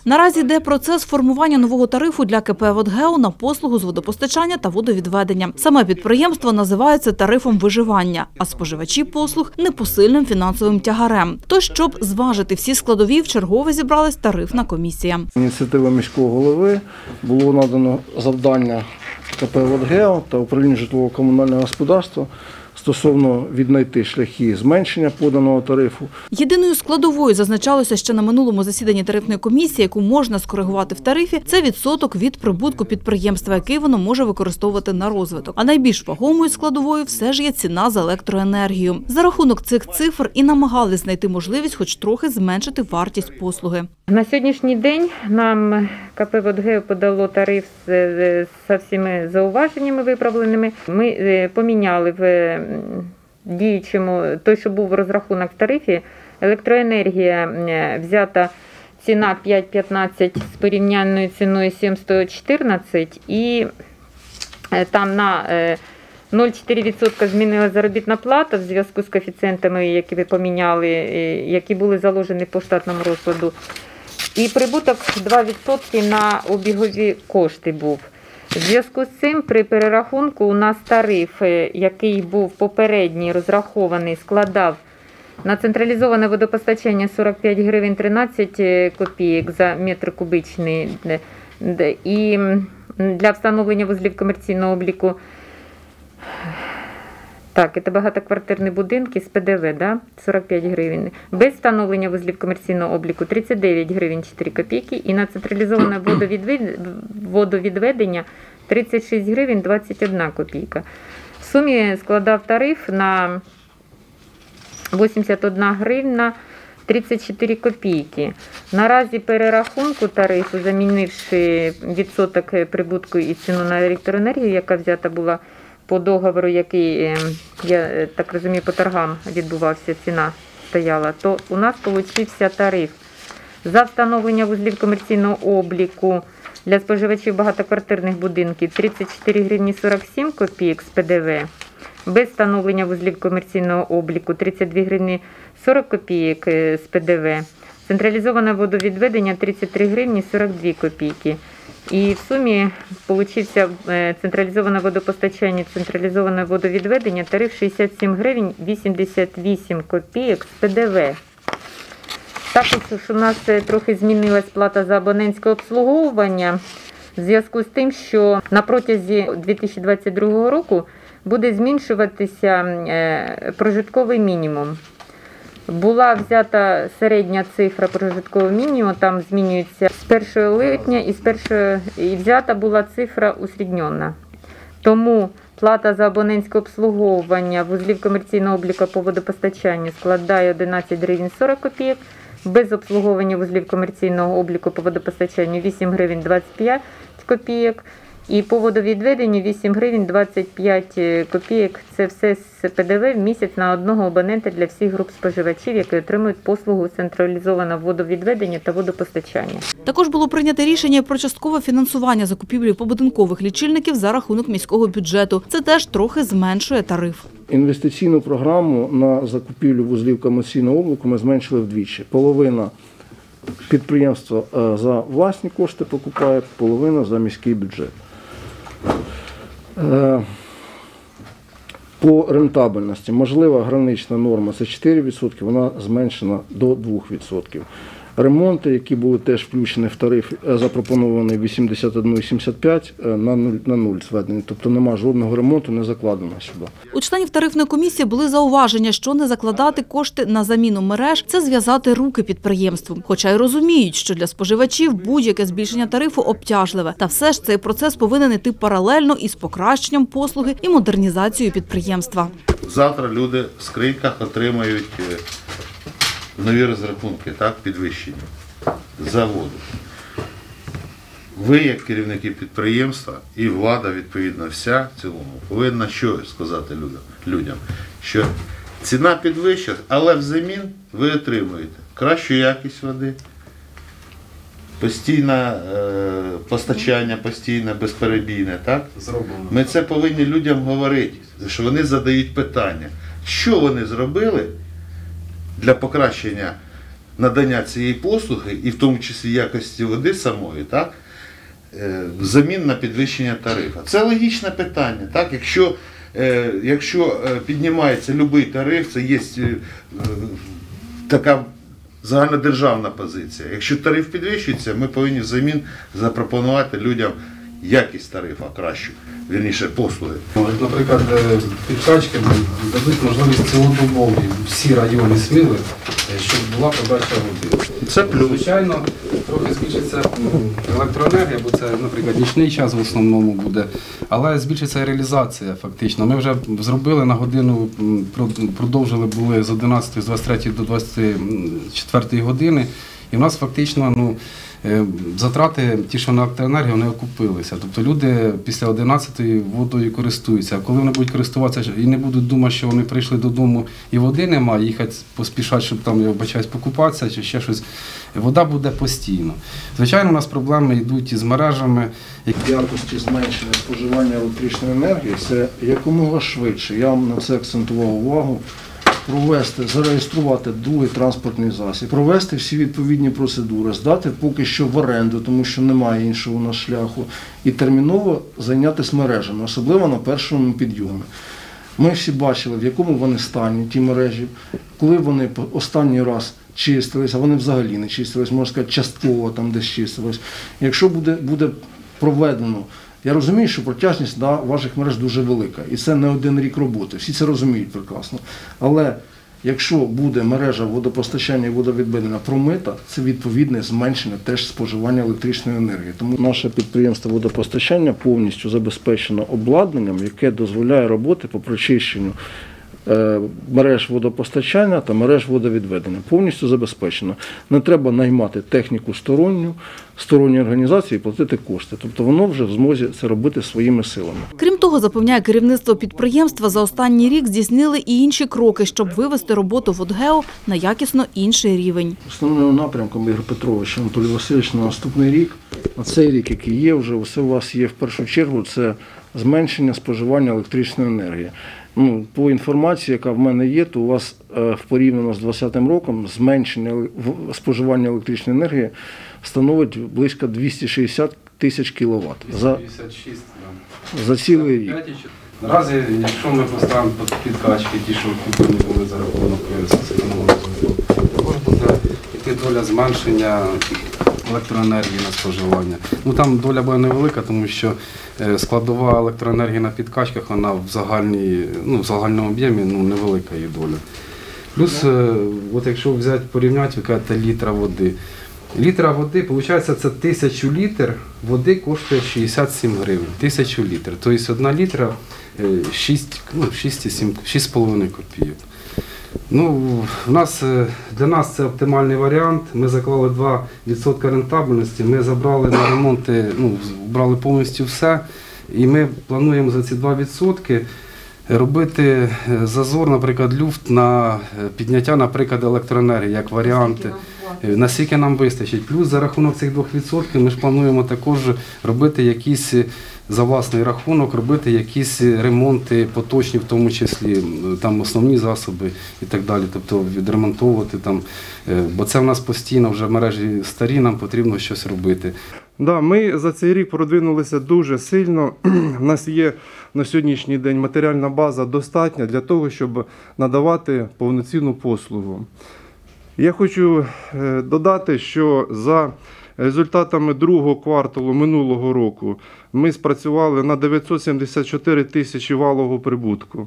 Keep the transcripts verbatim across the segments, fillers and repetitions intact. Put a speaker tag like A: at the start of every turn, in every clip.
A: Наразі йде процес формування нового тарифу для КП «Водгео» на послугу з водопостачання та водовідведення. Саме підприємство називається тарифом виживання, а споживачі послуг – непосильним фінансовим тягарем. Тож, щоб зважити всі складові, вчергове зібралась тарифна комісія.
B: Ініціатива міського голови було надано завдання КП «Водгео» та управління житлово-комунального господарства стосовно віднайти шляхи зменшення поданого тарифу.
A: Єдиною складовою, зазначалося ще на минулому засіданні тарифної комісії, яку можна скоригувати в тарифі, це відсоток від прибутку підприємства, який воно може використовувати на розвиток. А найбільш вагомою складовою все ж є ціна за електроенергію. За рахунок цих цифр і намагались знайти можливість хоч трохи зменшити вартість послуги.
C: На сьогоднішній день нам КП «Водгео» подало тариф з всіма зауваженнями виправленими. Ми поміняли в діючому, той, що був розрахунок в тарифі, електроенергія взята ціна п'ять п'ятнадцять з порівняльною ціною сім сто чотирнадцять і там на нуль цілих чотири десятих відсотка змінила заробітна плата в зв'язку з коефіцієнтами, які ви поміняли, які були заложені по штатному розкладу. І прибуток два відсотки на обігові кошти був. В зв'язку з цим при перерахунку у нас тариф, який був попередній розрахований, складав на централізоване водопостачання сорок п'ять гривень тринадцять копійок за метр кубичний. І для встановлення вузлів комерційного обліку, так, це багатоквартирні будинки з ПДВ, да? сорок п'ять гривень. Без встановлення вузлів комерційного обліку тридцять дев'ять гривень чотири копійки. І на централізоване водовідведення тридцять шість гривень двадцять одна копійка. В сумі складав тариф на вісімдесят одна гривня тридцять чотири копійки. Наразі перерахунку тарифу, замінивши відсоток прибутку і ціну на електроенергію, яка взята була по договору, який, я так розумію, по торгам відбувався, ціна стояла, то у нас получився тариф за встановлення вузлів комерційного обліку для споживачів багатоквартирних будинків тридцять чотири гривні сорок сім копійок з ПДВ, без встановлення вузлів комерційного обліку тридцять дві гривні сорок копійок з ПДВ, централізоване водовідведення тридцять три гривні сорок дві копійки. І в сумі получився централізоване водопостачання, централізоване водовідведення, тариф шістдесят сім гривень вісімдесят вісім копійок з ПДВ. Також у нас трохи змінилась плата за абонентське обслуговування в зв'язку з тим, що на протязі дві тисячі двадцять другого року буде зменшуватися прожитковий мінімум. Була взята середня цифра прожиткового мінімуму, там змінюється з першого липня і, з першого, і взята була цифра усріднена. Тому плата за абонентське обслуговування вузлів комерційного обліку по водопостачанню складає одинадцять гривень сорок копійок, без обслуговування вузлів комерційного обліку по водопостачанню вісім гривень двадцять п'ять копійок. І по водовідведенню вісім гривень двадцять п'ять копійок. Це все з ПДВ в місяць на одного абонента для всіх груп споживачів, які отримують послугу централізованого водовідведення та водопостачання.
A: Також було прийнято рішення про часткове фінансування закупівлі побудинкових лічильників за рахунок міського бюджету. Це теж трохи зменшує тариф.
B: Інвестиційну програму на закупівлю вузлів комерційного обліку ми зменшили вдвічі. Половина підприємства за власні кошти покупає, половина за міський бюджет. По рентабельності можлива гранична норма – це чотири відсотки, вона зменшена до двох відсотків. Ремонти, які були теж включені в тариф, запропонований вісімдесят один вісімдесят п'ять на нуль, на нуль зведені, тобто немає жодного ремонту, не закладено сюди.
A: У членів тарифної комісії були зауваження, що не закладати кошти на заміну мереж – це зв'язати руки підприємству. Хоча й розуміють, що для споживачів будь-яке збільшення тарифу обтяжливе. Та все ж цей процес повинен йти паралельно із покращенням послуги і модернізацією підприємства.
D: Завтра люди в скриньках отримають нові розрахунки, так, підвищення за воду. Ви, як керівники підприємства, і влада, відповідно, вся в цілому, повинна що сказати людям, що ціна підвищена, але взамін ви отримуєте кращу якість води, постійне е, постачання, постійне, безперебійне, так? Ми це повинні людям говорити, що вони задають питання, що вони зробили для покращення надання цієї послуги, і в тому числі якості води самої, так, взамін на підвищення тарифу. Це логічне питання. Так? Якщо, якщо піднімається будь-який тариф, це є така загальнодержавна позиція. Якщо тариф підвищується, ми повинні взамін запропонувати людям якість тарифу кращу, вірніше, послуги.
E: Наприклад, підкачки дадуть можливість цілодобово всі райони Сміли, щоб була подача води.
D: Це плюс.
E: Звичайно, трохи збільшиться електроенергія, бо це, наприклад, нічний час в основному буде, але збільшиться реалізація фактично. Ми вже зробили на годину, продовжили були з одинадцятої, з двадцять третьої до двадцять четвертої години, і в нас фактично, ну, затрати, ті, що на електроенергію, вони окупилися. Тобто люди після одинадцятої водою користуються. А коли вони будуть користуватися і не будуть думати, що вони прийшли додому і води немає, їхати поспішати, щоб там, я вибачаюсь, покупатися чи ще щось, вода буде постійно. Звичайно, у нас проблеми йдуть із мережами.
B: В якості зменшення споживання електричної енергії це якомога швидше. Я вам на це акцентував увагу. Провести, зареєструвати другий транспортний засіб, провести всі відповідні процедури, здати поки що в оренду, тому що немає іншого у нас шляху, і терміново зайнятися мережами, особливо на першому підйомі. Ми всі бачили, в якому вони стані, ті мережі, коли вони останній раз чистились, а вони взагалі не чистились, можна сказати, частково там десь чистились. Якщо буде, буде проведено, я розумію, що протяжність да, ваших мереж дуже велика, і це не один рік роботи, всі це розуміють прекрасно. Але якщо буде мережа водопостачання і водовідведення промита, це відповідне зменшення теж споживання електричної енергії. Тому наше підприємство водопостачання повністю забезпечено обладнанням, яке дозволяє роботи по прочищенню мереж водопостачання та мереж водовідведення. Повністю забезпечено. Не треба наймати техніку сторонню, сторонні організації і платити кошти. Тобто воно вже в змозі це робити своїми силами.
A: Крім того, запевняє керівництво підприємства, за останній рік здійснили і інші кроки, щоб вивести роботу ВодГео на якісно інший рівень.
B: Основним напрямком, Ігор Петрович, Анатолій Васильович, на наступний рік, на цей рік, який є вже, все у вас є в першу чергу, це зменшення споживання електричної енергії. Ну, по інформації, яка в мене є, то у вас е, порівняно з двадцятим роком зменшення споживання електричної енергії становить близько двісті шістдесят тисяч кіловат за, за цілий рік.
E: Наразі, якщо ми поставимо підкачки, ті, що куплені були за рахунок системного розвитку, також буде йти доля зменшення електроенергії на споживання. Ну, там доля буде невелика, тому що складова електроенергії на підкачках, вона в, загальній, ну, в загальному об'ємі ну, невелика її доля. Плюс, от якщо взяти, порівняти, ви кажете, літра води. Літра води, виходить, це тисячу літр води коштує шістдесят сім гривень. Тисячу літр. Тобто одна літра шість, ну, шість з половиною копійок. Ну, в нас, для нас це оптимальний варіант. Ми заклали два відсотки рентабельності, ми забрали на ремонти, ну, брали повністю все. І ми плануємо за ці два відсотки робити зазор, наприклад, люфт на підняття, наприклад, електроенергії, як варіанти. Наскільки нам вистачить. Плюс за рахунок цих двох відсотків ми ж плануємо також робити якісь, за власний рахунок, робити якісь ремонти поточні, в тому числі там основні засоби і так далі. Тобто відремонтовувати там, бо це в нас постійно вже мережі старі, нам потрібно щось робити.
F: Да, ми за цей рік продвинулися дуже сильно. У нас є на сьогоднішній день матеріальна база достатня для того, щоб надавати повноцінну послугу. Я хочу додати, що за результатами другого кварталу минулого року ми спрацювали на дев'ятсот сімдесят чотири тисячі валового прибутку.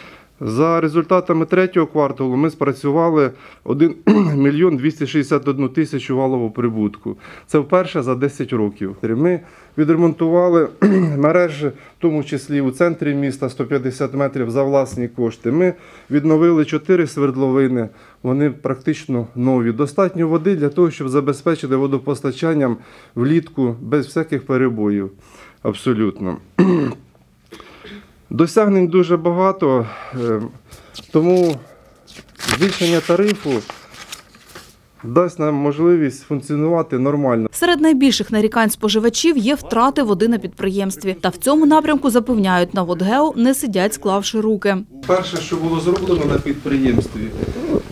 F: За результатами третього кварталу ми спрацювали один мільйон двісті шістдесят одну тисячу валового прибутку. Це вперше за десять років. Ми відремонтували мережі, в тому числі у центрі міста, сто п'ятдесят метрів за власні кошти. Ми відновили чотири свердловини, вони практично нові. Достатньо води для того, щоб забезпечити водопостачанням влітку без всяких перебоїв. Абсолютно. Досягнень дуже багато, тому збільшення тарифу дасть нам можливість функціонувати нормально.
A: Серед найбільших нарікань споживачів є втрати води на підприємстві. Та в цьому напрямку запевняють, на ВодГео не сидять, склавши руки.
F: Перше, що було зроблено на підприємстві,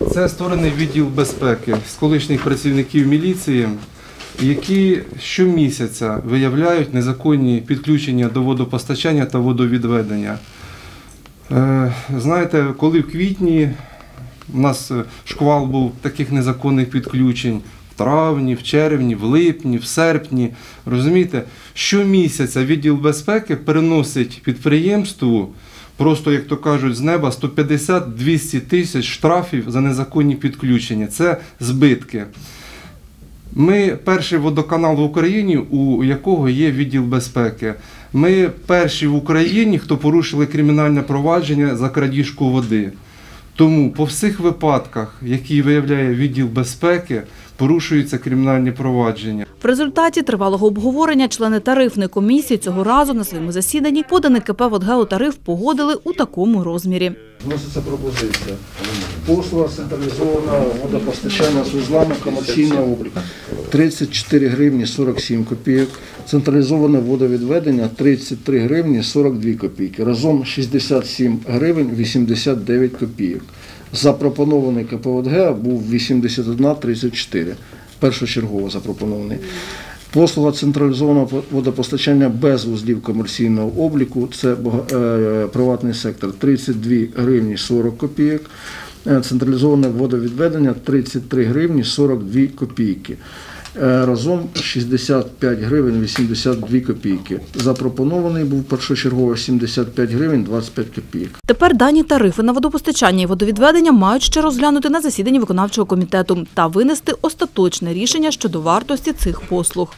F: Це створений відділ безпеки з колишніх працівників міліції, які щомісяця виявляють незаконні підключення до водопостачання та водовідведення. Е, Знаєте, коли в квітні у нас шквал був таких незаконних підключень, в травні, в червні, в липні, в серпні, розумієте, щомісяця відділ безпеки переносить підприємству просто, як то кажуть, з неба сто п'ятдесят - двісті тисяч штрафів за незаконні підключення. Це збитки. Ми перший водоканал в Україні, у якого є відділ безпеки. Ми перші в Україні, хто порушили кримінальне провадження за крадіжку води. Тому по всіх випадках, які виявляє відділ безпеки, порушуються кримінальні провадження.
A: В результаті тривалого обговорення члени тарифної комісії цього разу на своєму засіданні поданий КП «Водгеотариф» погодили у такому розмірі.
B: Вноситься пропозиція. Послуга централізованого водопостачання з вузлами комерційного обліку тридцять чотири гривні сорок сім копійок, централізоване водовідведення тридцять три гривні сорок дві копійки, разом шістдесят сім гривень вісімдесят дев'ять копійок. Запропонований КП «Водгео» був вісімдесят один тридцять чотири, першочергово запропонований. Послуга централізованого водопостачання без вузлів комерційного обліку, це е, приватний сектор, тридцять дві гривні сорок копійок, централізоване водовідведення тридцять три гривні сорок дві копійки. Разом шістдесят п'ять гривень вісімдесят дві копійки. Запропонований був першочергово сімдесят п'ять гривень двадцять п'ять копійок.
A: Тепер дані тарифи на водопостачання і водовідведення мають ще розглянути на засіданні виконавчого комітету та винести остаточне рішення щодо вартості цих послуг.